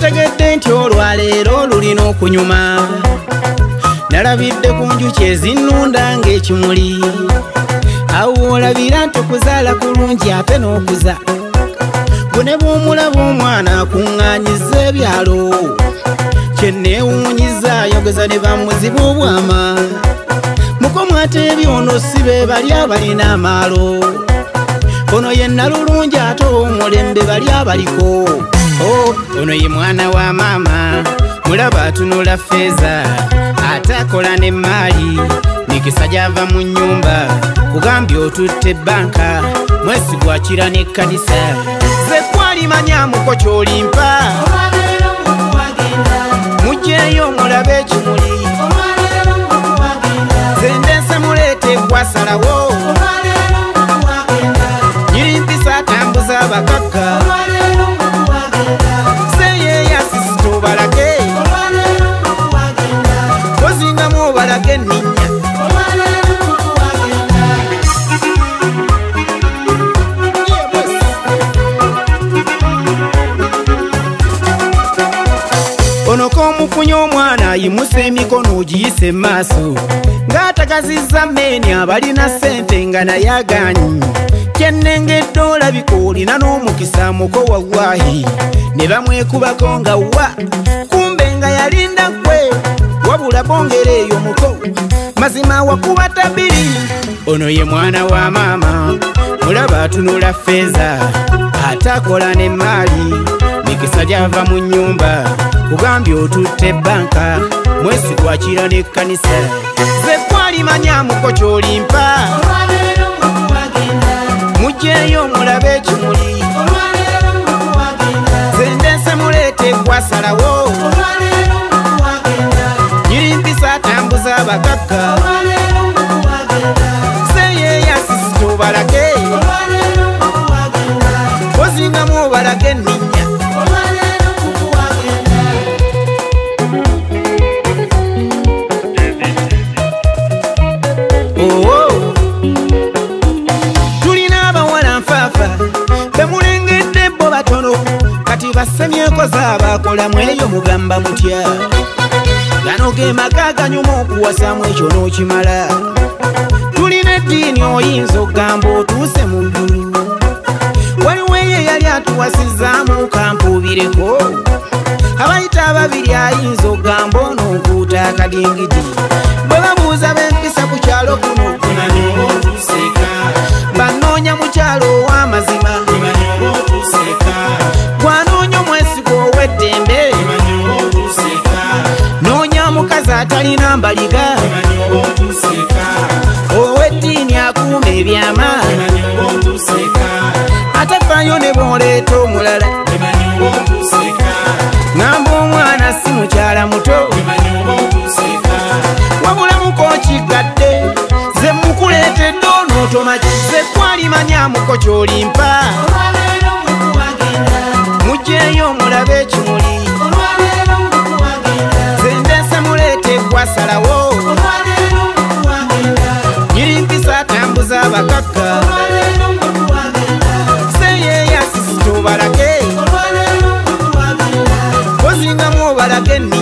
nategedde nti olwaleero lulina okunyuma. Nalabidde ku njuki ezinnunda ng'ekimuli. Awo olabira nti okuzaala kulungi ate n'okuza. Bune bw'omulaba omwana akuŋŋaanyiza ebyalo. Kye neewuunyiza ayogeza ne bamuzibu obwama. Mukomu ate ebyono si be bali abalina amaalo. Ono ye Nalulungi ate omulembe bali abaliko. Ono ye mwana wa maama, mulaba atunula ffeeza, ate akola n'emmaali. Mikisa gy'ava mu nnyumba, kugambye otutte banka, mwesigwa kira n'ekkanisa. Ze twalimanyamuko ky'olimpa, mugyeyo mulabe ekimuli. Ze ndense muleete gwasalawo, nyiri mpisa atambuza abakaka. Seyeyasisi obalage, ozingamu obalage enninnya. Ono k'omufunye omwana ayimusa emikono ogiyise maaso, ng'atagazizza meeni abalina ssente nga naye agaanyi. Kyennengedde olabika olina n'omukisa muko wawaahi, ne bamwekubako nga wa kumbe nga yalinda ggwe, wabula bongera eyo muko mazima wakuba tabiri. Ono ye mwana wa maama, mulaba atunula ffeeza, ate akola n'emmaali. Mikisa gy'ava mu nnyumba, kugambye otutte banka, mwesigwa kira n'ekkanisa. Ze twalimanyamuko ky'olimpa, mugyeyo mulabe ekimuli. Ze ndense muleete gwasalawo, nyiri mpisa atambuza abakaka. Seyeyasisi tobalage, ozingamu obalage enninnya. Tulina abawala nfaafa bemulengedde bo batono, kati basemyeko zaabakolamu eyo mugamba mutya. Gano ge maka ganyuma okuwasamu ekyo n'okimala. Tulina eddiini oyinza okugamba otuuse mu ggulu. Waliwo eyo eyali atuwasizaamu kampuubireko. Abayita ababiri ayinza okugamba ono nkuuta akadingidi. Bwe babuuza b'empisa ku kyalo kuno, banoonya mukyalo ow'amazima. Gwanoonya omwesigwa ow'eddembe, noonya mukazi atalina mbaliga, ow'eddiini akuuma ebyama, ate faayo ne bw'oleeta omulala. Ngamba omwana si mukyala muto, wabulamuko kigadde. Ze mukuleetedde onootomaki, ze twalimanyamuko ky'olimpa, mugyeyo mulabe ekimuli. Ze ndense muleete gwasalawo, nyiri mpisa atambuza abakaka. Seyeyasisi tobalage, ozingamu obalage enninnya.